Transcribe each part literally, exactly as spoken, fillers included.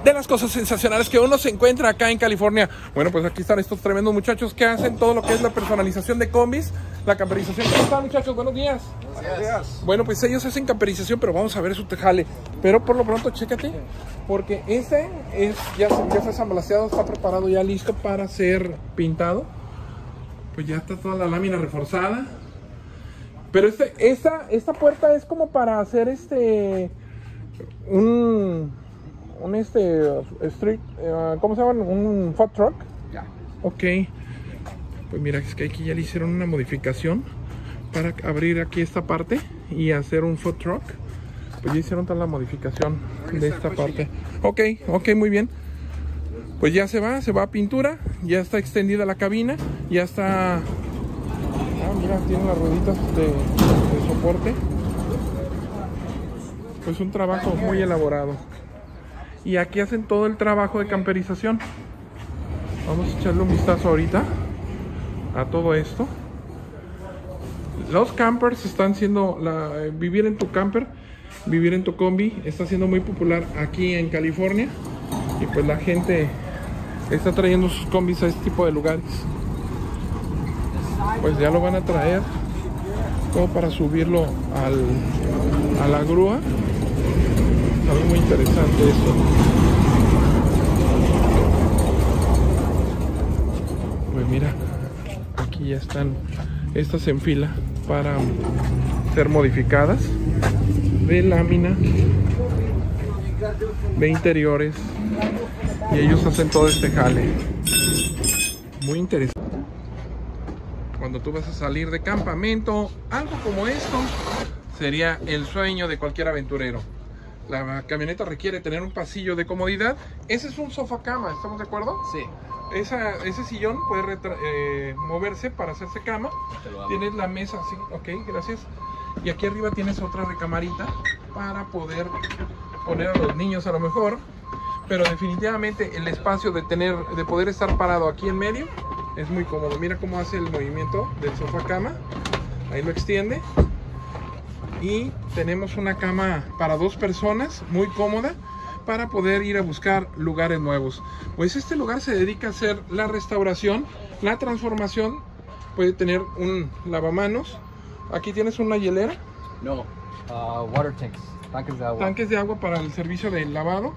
de las cosas sensacionales que uno se encuentra acá en California. Bueno, pues aquí están estos tremendos muchachos que hacen todo lo que es la personalización de combis, la camperización. ¿Cómo están, muchachos? Buenos días. Buenos días. Bueno, pues ellos hacen camperización, pero vamos a ver su tejale. Pero por lo pronto, chécate, porque ese es, ya, ya fue samblaseado, está preparado, ya listo para ser pintado. Pues ya está toda la lámina reforzada. Pero este, esta, esta puerta es como para hacer este un, un este street, uh, ¿cómo se llama? Un food truck. Ya. Yeah. Ok. Pues mira, es que aquí ya le hicieron una modificación para abrir aquí esta parte y hacer un food truck. Pues ya hicieron toda la modificación de esta parte. Ok, ok, muy bien. Pues ya se va, se va a pintura, ya está extendida la cabina, ya está. Ah, mira, tiene las rueditas de, de soporte. Pues un trabajo muy elaborado. Y aquí hacen todo el trabajo de camperización. Vamos a echarle un vistazo ahorita a todo esto. Los campers están siendo, la, vivir en tu camper, vivir en tu combi, está siendo muy popular aquí en California. Y pues la gente está trayendo sus combis a este tipo de lugares. Pues ya lo van a traer como para subirlo al, a la grúa. Está muy interesante esto. Pues mira, aquí ya están estas en fila para ser modificadas de lámina, de interiores, y ellos hacen todo este jale. Muy interesante. Cuando tú vas a salir de campamento, algo como esto sería el sueño de cualquier aventurero. La camioneta requiere tener un pasillo de comodidad. Ese es un sofá cama, ¿estamos de acuerdo? Sí. Esa, ese sillón puede eh, moverse para hacerse cama. Tienes la mesa así, ok, gracias. Y aquí arriba tienes otra recamarita para poder poner a los niños a lo mejor. Pero definitivamente el espacio de tener, de poder estar parado aquí en medio es muy cómodo. Mira cómo hace el movimiento del sofá cama. Ahí lo extiende. Y tenemos una cama para dos personas, muy cómoda, para poder ir a buscar lugares nuevos. Pues este lugar se dedica a hacer la restauración, la transformación. Puede tener un lavamanos. Aquí tienes una hielera. No, uh, water tanks, tanques de agua. Tanques de agua para el servicio de lavado.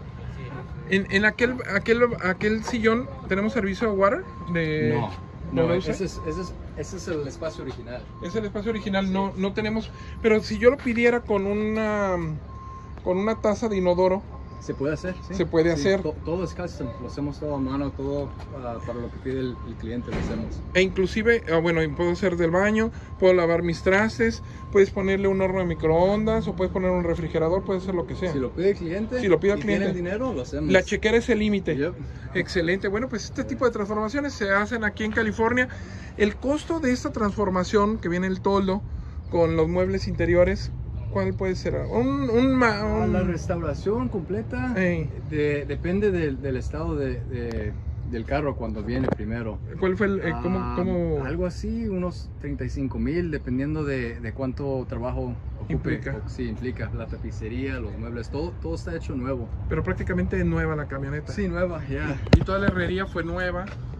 En, en aquel, aquel, aquel sillón tenemos servicio de water. De, no. No, ese es, ese, es, ese es el espacio original. Es el espacio original, sí. no, no tenemos. Pero si yo lo pidiera con una con una taza de inodoro, se puede hacer, ¿sí? Se puede sí, hacer. To, todo es custom, lo hacemos todo a mano, todo uh, para lo que pide el, el cliente lo hacemos. E inclusive, uh, bueno, puedo hacer del baño, puedo lavar mis trastes, puedes ponerle un horno de microondas o puedes poner un refrigerador, puedes hacer lo que sea. Si lo pide el cliente, si lo pide el y cliente, tiene el dinero, lo hacemos. La chequera es el límite. Yep. Excelente. Bueno, pues este tipo de transformaciones se hacen aquí en California. El costo de esta transformación, que viene el toldo con los muebles interiores, ¿cuál puede ser? Un, un, un... La restauración completa hey. de, depende del, del estado de, de, del carro cuando viene primero. ¿Cuál fue el, eh, cómo, ah, cómo... Algo así, unos treinta y cinco mil, dependiendo de, de cuánto trabajo ocupe. Implica. O, sí, implica. La tapicería, los muebles, todo, todo está hecho nuevo. Pero prácticamente nueva la camioneta. Sí, nueva, ya. Yeah. Y toda la herrería fue nueva.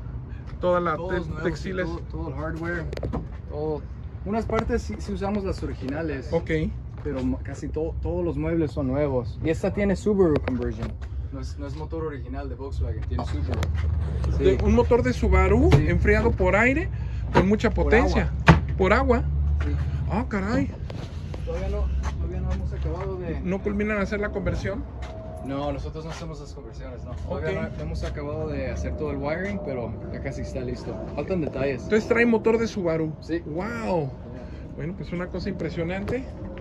Toda la te nuevos, textiles. Todo, todo el hardware. Todo. Unas partes sí, sí usamos las originales. Ok. Pero casi to, todos los muebles son nuevos. Y esta tiene Subaru conversion. No es, no es motor original de Volkswagen, tiene Subaru. Sí. De, un motor de Subaru, sí. Enfriado por aire, con mucha potencia. Por agua. Por agua. Sí. Ah, caray. Todavía no, todavía no hemos acabado de... ¿No culminan a hacer la conversión? No, nosotros no hacemos las conversiones, no. Okay. Todavía no hemos acabado de hacer todo el wiring, pero ya casi está listo. Faltan detalles. Entonces trae motor de Subaru. Sí. Wow. Bueno, pues una cosa impresionante.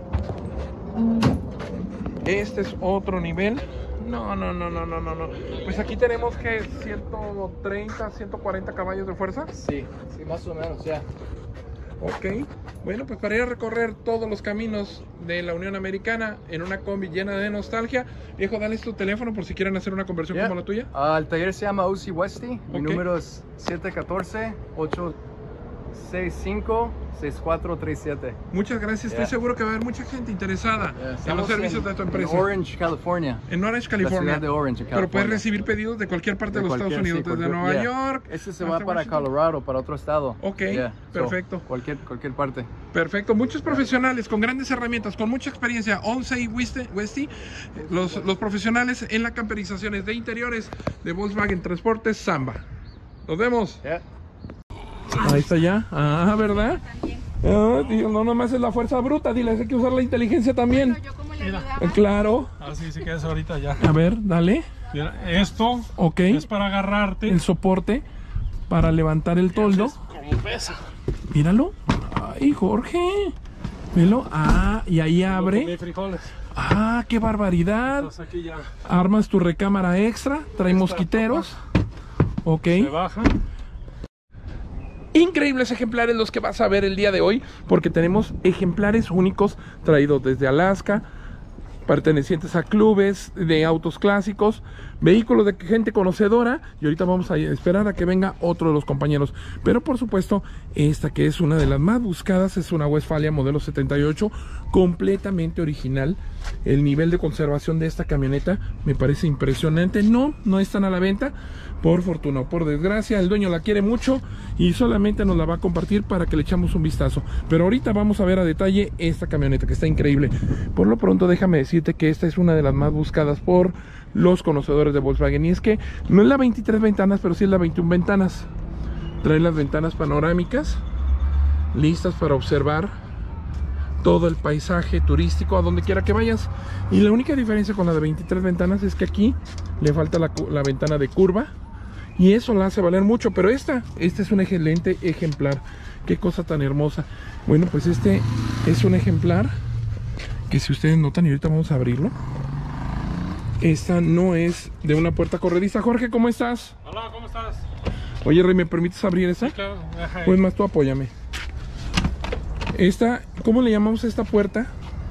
Este es otro nivel. No, no, no, no, no, no, no. Pues aquí tenemos que ciento treinta, ciento cuarenta caballos de fuerza. Sí, sí, más o menos, ya. Ok. Bueno, pues para ir a recorrer todos los caminos de la Unión Americana en una combi llena de nostalgia. Viejo, dale tu teléfono por si quieren hacer una conversión yeah. como la tuya. Uh, el taller se llama U C Westy. Mi okay. número es siete uno cuatro, ocho seis cinco, seis cuatro tres siete. Muchas gracias, Yeah. estoy seguro que va a haber mucha gente interesada Yeah, en los estamos servicios en, de tu en empresa. Orange, California. En Orange, La California. ciudad de Orange, en Pero puedes California. recibir pedidos de cualquier parte de, De los Estados cualquier, Unidos, sí, desde cualquier- Nueva yeah. York. Este se hasta va para Washington. Colorado, para otro estado. Ok, Yeah, so, perfecto. cualquier, cualquier parte. Perfecto, muchos profesionales con grandes herramientas, con mucha experiencia, Once y Westy, Westy, los, los profesionales en las camperizaciones de interiores de Volkswagen Transportes Samba. Nos vemos. Yeah. Ahí está ya. Ah, ¿verdad? Ah, tío, no nomás es la fuerza bruta, diles, hay que usar la inteligencia también. Pero yo cómo le ayudaba. Eh, Claro. Así sí que es ahorita ya. A ver, dale. Mira, esto Ok. es para agarrarte. El soporte para levantar el toldo. Como pesa. Míralo. Ay, Jorge. Velo. Ah, y ahí Comí abre. frijoles. Ah, qué barbaridad. Entonces aquí ya Armas tu recámara extra. Trae mosquiteros. Ok. se baja. Increíbles ejemplares los que vas a ver el día de hoy, porque tenemos ejemplares únicos traídos desde Alaska, pertenecientes a clubes de autos clásicos, vehículos de gente conocedora, y ahorita vamos a esperar a que venga otro de los compañeros. Pero por supuesto, esta que es una de las más buscadas es una Westfalia modelo setenta y ocho, completamente original. El nivel de conservación de esta camioneta me parece impresionante. No, no están a la venta, por fortuna o por desgracia. El dueño la quiere mucho y solamente nos la va a compartir para que le echamos un vistazo. Pero ahorita vamos a ver a detalle esta camioneta, que está increíble. Por lo pronto déjame decirte que esta es una de las más buscadas por los conocedores de Volkswagen, y es que no es la veintitrés ventanas, pero sí es la veintiuna ventanas. Trae las ventanas panorámicas listas para observar todo el paisaje turístico a donde quiera que vayas. Y la única diferencia con la de veintitrés ventanas es que aquí le falta la, la ventana de curva, y eso la hace valer mucho. Pero esta, este es un excelente ejemplar. Qué cosa tan hermosa. Bueno, pues este es un ejemplar que, si ustedes notan, y ahorita vamos a abrirlo, esta no es de una puerta corrediza. Jorge, ¿cómo estás? Hola, ¿cómo estás? Oye, Rey, ¿me permites abrir esa? Claro, deja ahí. Pues más tú apóyame. Esta, ¿cómo le llamamos a esta puerta?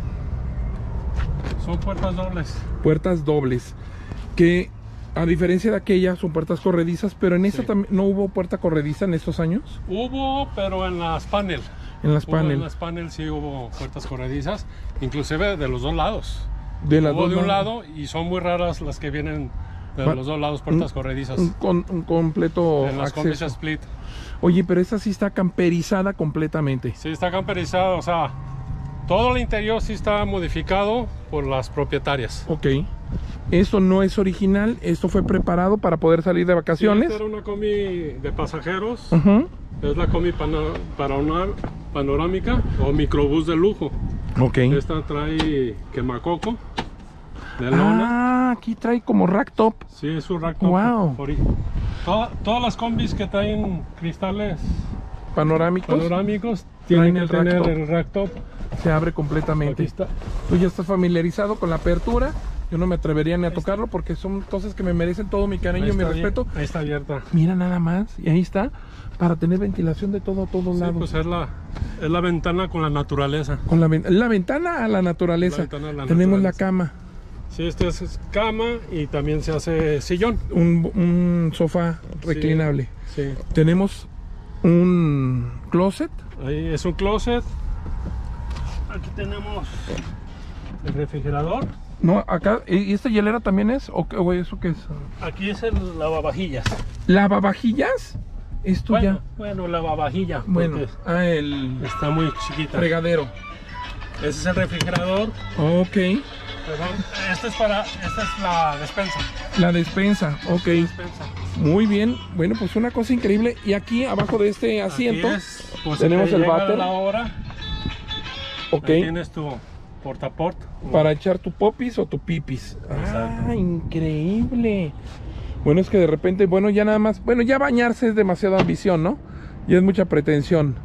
Son puertas dobles. Puertas dobles, que a diferencia de aquella son puertas corredizas, pero en esta Sí. también no hubo puerta corrediza en estos años. Hubo, pero en las panel. En las Hubo panel, En las panel sí hubo puertas corredizas, inclusive de los dos lados. de las Hubo dos de un lados. lado, y son muy raras las que vienen de Va- los dos lados, puertas corredizas. Un, con- un completo En las combis acceso. split. Oye, pero esta sí está camperizada completamente. Sí, está camperizado, o sea, todo el interior sí está modificado por las propietarias. Ok. Esto no es original, esto fue preparado para poder salir de Sí, vacaciones. esta era una combi de pasajeros. Ujú. Es la combi pano- parano- panorámica o microbús de lujo. Ok. Esta trae quemacoco de lona. Ah, aquí trae como rack top. Sí, es un rack top. Wow. Ori- Toda- todas las combis que traen cristales Panorámicos. panorámicos Traen tienen el que rack tener top. el rack top. Se abre Aquí completamente. está. Tú ya estás familiarizado con la apertura. Yo no me atrevería ni a tocarlo porque son cosas que me merecen todo mi cariño Ahí y mi está bien- respeto. Ahí está abierta. Mira nada más. Y ahí está. Para tener ventilación de todo a todos Sí, lados. pues es la, es la ventana con la naturaleza. Con la, ven- la ventana a la naturaleza. La ventana a la Tenemos la naturaleza. cama. Sí, este es cama y también se hace sillón. Un, un sofá reclinable. Sí. Tenemos un closet. Ahí es un closet. Aquí tenemos el refrigerador. No, acá. ¿Y esta hielera también es? ¿O, qué- o eso qué es? Aquí es el lavavajillas. ¿Lavavajillas? Esto Bueno, ya. bueno, lavavajilla. Bueno, porque ah, el está muy chiquita. fregadero. Ese es el refrigerador. Ok. Perdón, Este es para, esta es la despensa. La despensa. Ok. despensa. Muy bien. Bueno, pues una cosa increíble. Y aquí abajo de este asiento. Aquí es, pues, tenemos que el llega váter. la hora. Ok. Ahí tienes tu portaport. Para echar tu popis o tu pipis. Exacto. Ah, increíble. Bueno, es que de repente, bueno, ya nada más. Bueno, ya bañarse es demasiada ambición, ¿no? Y es mucha pretensión.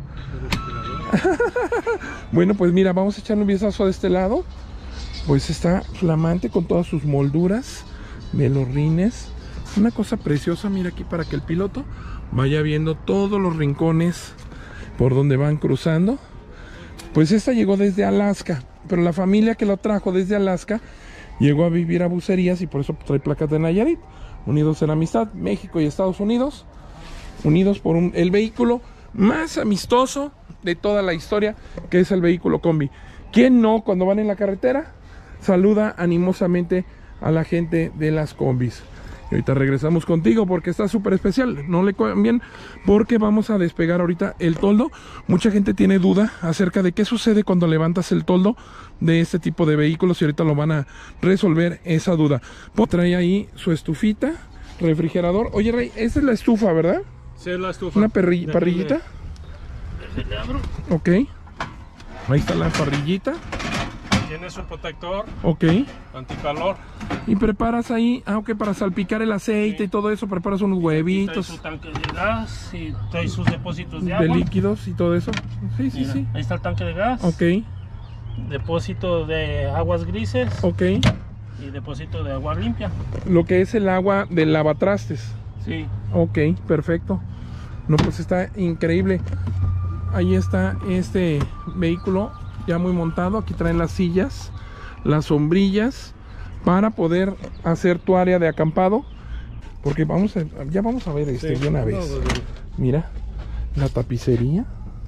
Bueno, pues mira, vamos a echarle un vistazo de este lado. Pues está flamante con todas sus molduras de los rines. Una cosa preciosa, mira aquí, para que el piloto vaya viendo todos los rincones por donde van cruzando. Pues esta llegó desde Alaska, pero la familia que lo trajo desde Alaska llegó a vivir a Bucerías y por eso trae placas de Nayarit. Unidos en amistad, México y Estados Unidos, unidos por un, el vehículo más amistoso de toda la historia, que es el vehículo combi. ¿Quién no, cuando van en la carretera, saluda animosamente a la gente de las combis? Y ahorita regresamos contigo porque está súper especial. No le cambien porque vamos a despegar ahorita el toldo. Mucha gente tiene duda acerca de qué sucede cuando levantas el toldo de este tipo de vehículos y ahorita lo van a resolver esa duda. Trae ahí su estufita, refrigerador. Oye, Rey, esa es la estufa, ¿verdad? Sí, es la estufa. Una parrillita. Le abro. Ok. Ahí está la parrillita. Tiene su protector. Ok. Anticalor. Y preparas ahí, ah, ok, para salpicar el aceite, sí, y todo eso, preparas unos huevitos. Trae su tanque de gas y trae sus depósitos de de agua. De líquidos y todo eso. Sí, sí, Mira, sí. ahí está el tanque de gas. Ok. Depósito de aguas grises. Ok. Y depósito de agua limpia. Lo que es el agua del lavatrastes. Sí. Ok, perfecto. No, pues está increíble. Ahí está este vehículo ya muy montado. Aquí traen las sillas, las sombrillas para poder hacer tu área de acampado, porque vamos a, ya vamos a ver este, sí, de una vez. No, no, no. Mira la tapicería,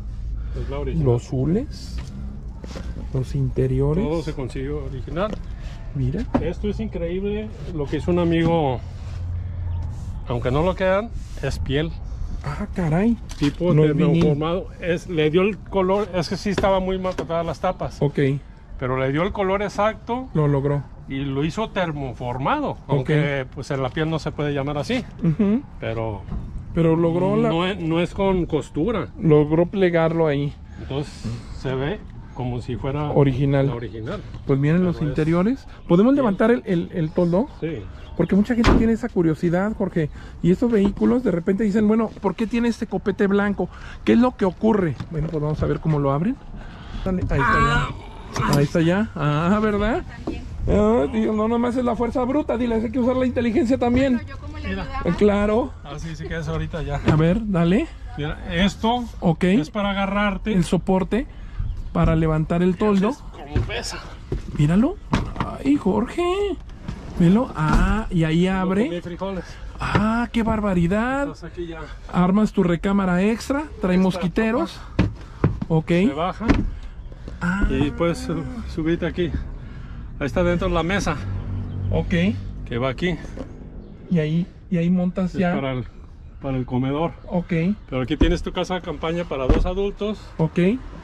los zules, los interiores, todo se consiguió original. Mira, esto es increíble lo que hizo un amigo, aunque no lo quedan, es piel. Ah, caray. Tipo no termoformado. Es, le dio el color, es que sí estaba muy maltratadas las tapas. Ok. Pero le dio el color exacto. Lo logró. Y lo hizo termoformado. Aunque okay, pues en la piel no se puede llamar así. Uh-huh. Pero. Pero logró la. No es, no es con costura. Logró plegarlo ahí. Entonces se ve como si fuera original. La original. Pues miren pero los es... interiores. ¿Podemos bien levantar el, el, el toldo? Sí. Porque mucha gente tiene esa curiosidad, Jorge. Y estos vehículos de repente dicen, bueno, ¿por qué tiene este copete blanco? ¿Qué es lo que ocurre? Bueno, pues vamos a ver cómo lo abren. Ahí está ya. Ahí está ya. Ah, ¿verdad? Ah, tío, no nomás es la fuerza bruta, dile, hay que usar la inteligencia también. Pero yo cómo le ayudaba. Claro. Así se queda ahorita ya. A ver, dale. Mira, esto okay, es para agarrarte. El soporte para levantar el toldo. Como pesa. Míralo. Ay, Jorge. Velo. Ah, y ahí abre. Ah, qué barbaridad. Aquí ya. Armas tu recámara extra. Trae Esta mosquiteros. Ok. Se baja. Ah. Y puedes subirte aquí. Ahí está dentro de la mesa. Ok. Que va aquí. Y ahí, y ahí montas es ya. Para el, para el comedor. Ok. Pero aquí tienes tu casa de campaña para dos adultos. Ok.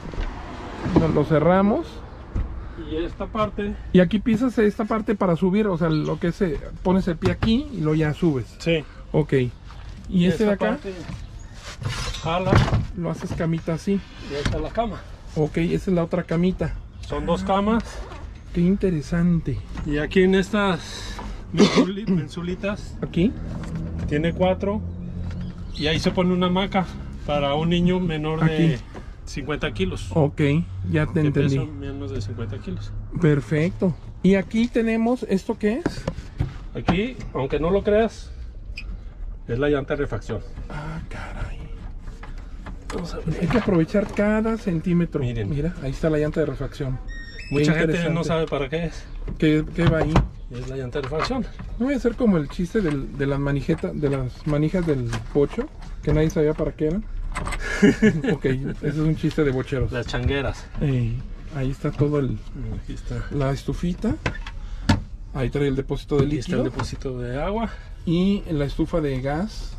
Nos lo cerramos. Y esta parte. Y aquí pisas esta parte para subir, o sea, lo que es, pones el pie aquí y lo ya subes. Sí. Ok. Y, y este de acá. Parte, jala. Lo haces camita así. Y ahí está la cama. Ok, esa es la otra camita. Son dos camas. Qué interesante. Y aquí en estas mensulitas. Aquí. Tiene cuatro. Y ahí se pone una hamaca para un niño menor de aquí. cincuenta kilos. Ok, ya te que entendí. Peso menos de cincuenta kilos. Perfecto. Y aquí tenemos, ¿esto qué es? Aquí, aunque no lo creas, es la llanta de refacción. Ah, caray. Vamos a ver. Hay que aprovechar cada centímetro. Miren. Mira, ahí está la llanta de refacción. Mucha gente no sabe para qué es. ¿Qué, qué va ahí? Es la llanta de refacción. No voy a hacer como el chiste del, de las manijetas, de las manijas del pocho, que nadie sabía para qué eran. Ok, ese es un chiste de bocheros. Las changueras. Eh, ahí está todo el. Aquí está la estufita. Ahí trae el depósito de líquido. Aquí está el depósito de agua. Y la estufa de gas.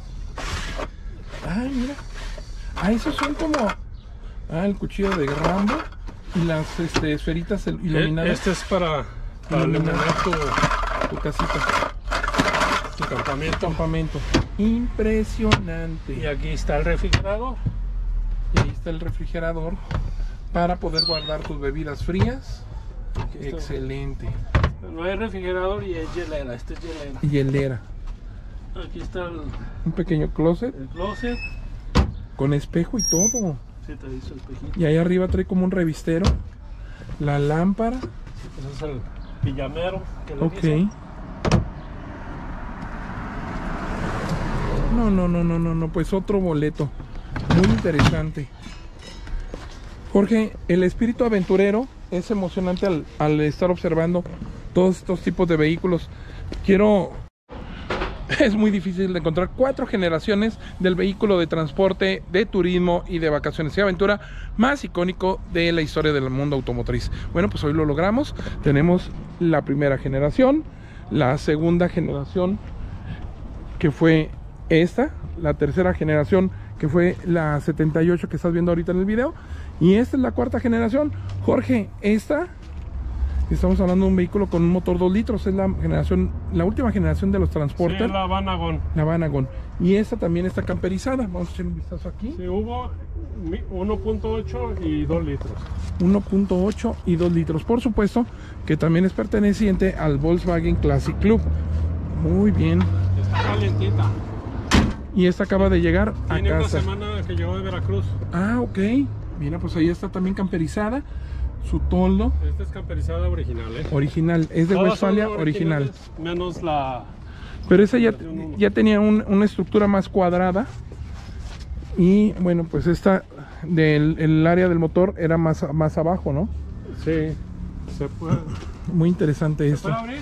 Ay, mira. Ah, esos son como. Ah, el cuchillo de Rambo. Y las este, esferitas iluminadas. Este es para, para iluminar tu, tu casita. Tu campamento. campamento. Impresionante. Y aquí está el refrigerador. Y ahí está el refrigerador para poder guardar tus bebidas frías. Excelente. No hay refrigerador y es hielera. Este es hielera. Hielera. Aquí está el, un pequeño closet. El closet. Con espejo y todo. Sí, te hizo el espejito. Y ahí arriba trae como un revistero. La lámpara. Ese es el pijamero que le Ok. dicen. No, no, no, no, no, no, pues otro boleto. Muy interesante. Jorge, el espíritu aventurero es emocionante al, al estar observando todos estos tipos de vehículos. Quiero es muy difícil de encontrar cuatro generaciones del vehículo de transporte, de turismo y de vacaciones y aventura más icónico de la historia del mundo automotriz. Bueno, pues hoy lo logramos. Tenemos la primera generación, la segunda generación que fue esta, la tercera generación que fue la setenta y ocho que estás viendo ahorita en el video, y esta es la cuarta generación. Jorge, esta estamos hablando de un vehículo con un motor dos litros, es la generación, la última generación de los Transporter. Sí, la Vanagon. La Vanagon. Y esta también está camperizada. Vamos a echar un vistazo aquí. Sí, hubo uno punto ocho y dos litros. uno punto ocho y dos litros. Por supuesto que también es perteneciente al Volkswagen Classic Club. Muy bien. Está calientita. Y esta acaba de llegar a Tiene una casa. semana que llegó de Veracruz. Ah, ok. Mira, pues ahí está también camperizada. Su toldo Esta es camperizada original, ¿eh? original. Es de Todas Westfalia son original. originales, Menos la... Pero esa ya, ya tenía un- una estructura más cuadrada. Y bueno, pues esta del el área del motor era más, más abajo, ¿no? Sí. Se puede... Muy interesante ¿Se esto. puede abrir?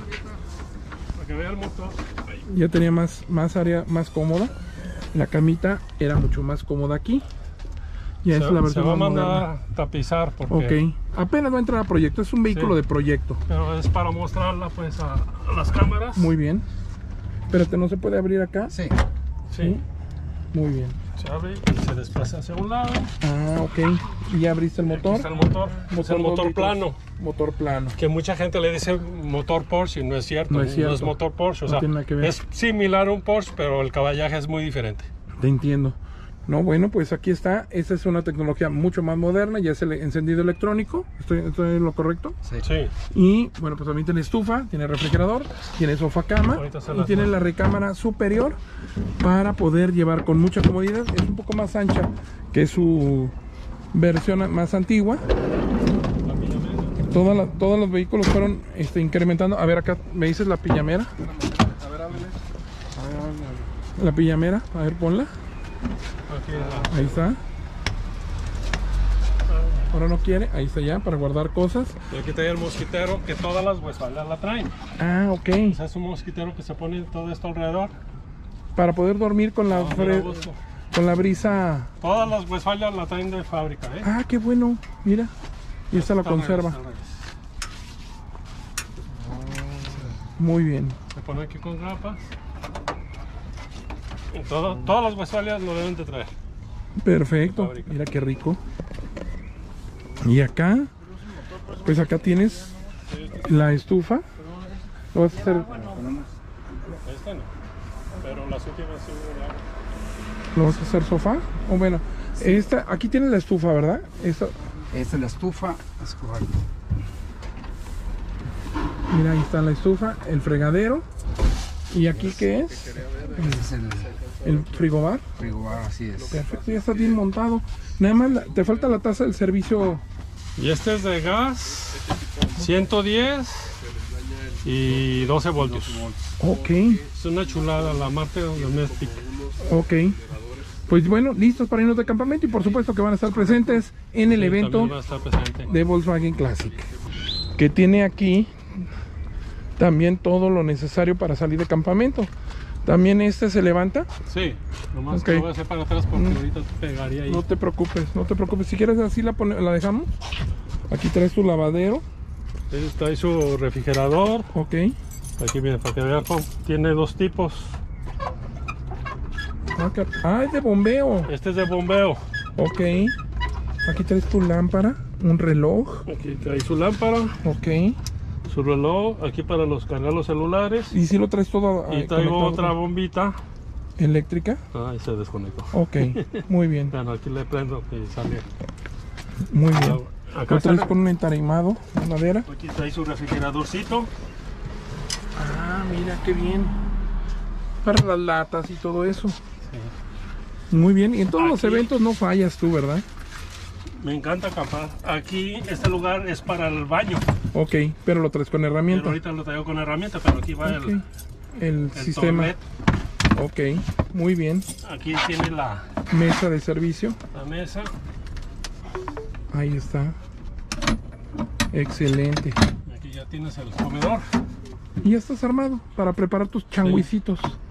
Para que vea el motor. Ahí. Ya tenía más, más área más cómoda. La camita era mucho más cómoda aquí. Ya Se, es la se versión va a más mandar moderna. a tapizar porque... Ok. Apenas va a entrar a proyecto. Es un vehículo Sí. de proyecto. Pero es para mostrarla pues a, a las cámaras. Muy bien. Espérate, ¿no se puede abrir acá? Sí. Sí. Muy bien. Se abre y se desplaza hacia un lado. Ah, ok. ¿Y ya abriste el Aquí motor? está el motor. Es el dos motor litros. plano. Motor plano. Que mucha gente le dice motor Porsche y no es cierto. No es cierto. motor Porsche. O No sea, tiene nada que ver. es similar a un Porsche, pero el caballaje es muy diferente. Te entiendo. No, bueno, pues aquí está. Esta es una tecnología mucho más moderna. Ya es el encendido electrónico. ¿Estoy, estoy en lo correcto? Sí. Sí. Y bueno, pues también tiene estufa, tiene refrigerador, tiene sofá cama Ahorita se y las tiene muestro. la recámara superior para poder llevar con mucha comodidad. Es un poco más ancha que su versión más antigua. La piñamera. Toda la- todos los vehículos fueron este, incrementando. A ver, acá me dices la piñamera. A ver, háblale. La piñamera, a ver, ponla. Aquí la- Ahí está. Ahora no quiere, ahí está ya, para guardar cosas. Y aquí trae el mosquitero que todas las Westfalia la traen. Ah, ok. O sea, es un mosquitero que se pone todo esto alrededor. Para poder dormir con la, Para dormir fre- a gusto. con la brisa. Todas las Westfalia la traen de fábrica, ¿eh? Ah, qué bueno, mira. Y esta la Está al revés, conserva. al revés. Muy bien. Se pone aquí con grapas. Y todo- todas las Westfalias lo deben de traer. Perfecto. Fábrica. Mira qué rico. Y acá, pues acá tienes la estufa. Lo vas a hacer, Este no. Pero las últimas sí ya. lo vas a hacer sofá. O bueno, esta, aquí tienes la estufa, ¿verdad? Esta, Esta es la estufa. Es correcto. mira, ahí está la estufa, el fregadero. ¿Y aquí qué es? Este es el El frigobar. frigobar, así es. Perfecto, ya está bien montado. Nada más la- te falta la taza del servicio. Y este es de gas, ciento diez y doce voltios. Ok, Es una chulada la marca Domestic. ok. Pues bueno, listos para irnos de campamento y por supuesto que van a estar presentes en el Sí, evento también va a estar presente. de Volkswagen Classic, que tiene aquí también todo lo necesario para salir de campamento. También este se levanta. Sí, nomás Ok. que lo voy a hacer para atrás porque Mm. ahorita te pegaría ahí. No te preocupes, no te preocupes. Si quieres así la, pone- la dejamos. Aquí traes tu lavadero. Ahí está ahí su refrigerador. Ok. Aquí viene para que vean, cómo tiene dos tipos. Ah, car- ah, es de bombeo. Este es de bombeo. Ok. Aquí traes tu lámpara, un reloj. Aquí trae su lámpara, Ok. su reloj, aquí para los cargar los celulares. Y si lo traes todo Y eh, traigo conectado otra con- bombita. eléctrica. Ahí se desconectó. Ok, muy bien, Bueno, aquí le prendo y sale. muy bien. Acá Lo traes está- con un entarimado de madera. Aquí trae su refrigeradorcito. Ah, mira qué bien. Para las latas y todo eso. Muy bien. Y en todos los Aquí- eventos no fallas tú, ¿verdad? Me encanta acampar. Aquí este lugar es para el baño. Ok, pero lo traes con Pero herramienta. ahorita lo traigo con herramienta, pero aquí va Ok. el, El el sistema. toilet. Ok, muy bien. Aquí tiene la, Mesa de servicio. la mesa. Ahí está. Excelente. Aquí ya tienes el comedor. Y ya estás armado para preparar tus changuicitos.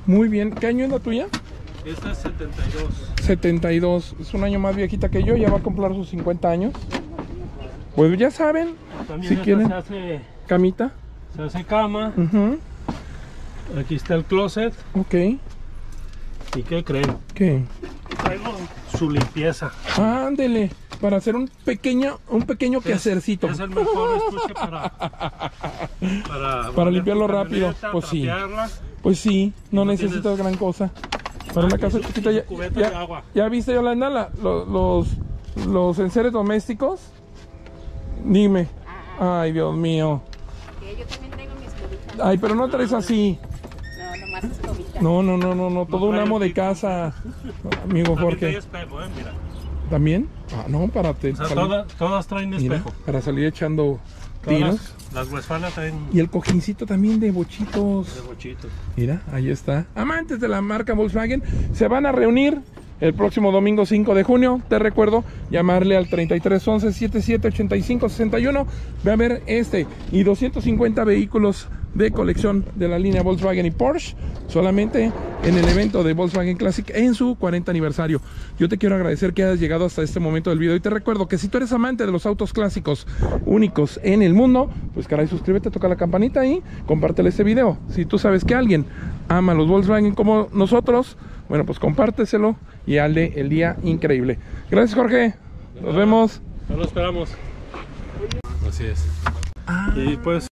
Muy bien. ¿Qué año es la tuya? Esta es setenta y dos. setenta y dos. Es un año más viejita que yo. Ya va a cumplir sus cincuenta años. Pues ya saben. También Si esta quieren. se hace, Camita. se hace cama. Uh-huh. Aquí está el closet. Ok. ¿Y qué creen? ¿Qué? Traigo su limpieza. Ándele. Para hacer un pequeño, un pequeño quehacercito. Es el mejor estuche para, para, Para limpiarlo tu rápido, camioneta, pues sí. trapearla. Pues sí, no, no necesitas tienes- gran cosa. Para una Ah, casa y su- chiquita y su ya, cubeta ya, de agua. ¿ya viste, Yolanda, la- lo- los, los enseres domésticos? Dime. Ay, Dios mío. Que yo también tengo mis cubitas. Ay, pero no traes así. No, nomás es cubita. No, no, no, no, no. Todo un trae amo el de tipo. casa. Amigo También trae Jorge. espejo, eh, mira. ¿También? Ah, no, para, te, O sea, salir- todas, todas traen mira, espejo. para salir echando Todas tiros. las, las Westfalia traen Y el cojincito también de bochitos. de bochitos. Mira, ahí está. Amantes de la marca Volkswagen se van a reunir el próximo domingo cinco de junio. Te recuerdo llamarle al treinta y tres once setenta y siete ochenta y cinco sesenta y uno. Ve a ver este y doscientos cincuenta vehículos de colección de la línea Volkswagen y Porsche solamente en el evento de Volkswagen Classic en su cuarenta aniversario. Yo te quiero agradecer que hayas llegado hasta este momento del video y te recuerdo que si tú eres amante de los autos clásicos únicos en el mundo, pues caray, suscríbete, toca la campanita y compártele este video. Si tú sabes que alguien ama los Volkswagen como nosotros, bueno, pues compárteselo y hazle el día increíble. Gracias, Jorge. Nos vemos. Ya lo esperamos. Así es. Ah. Y pues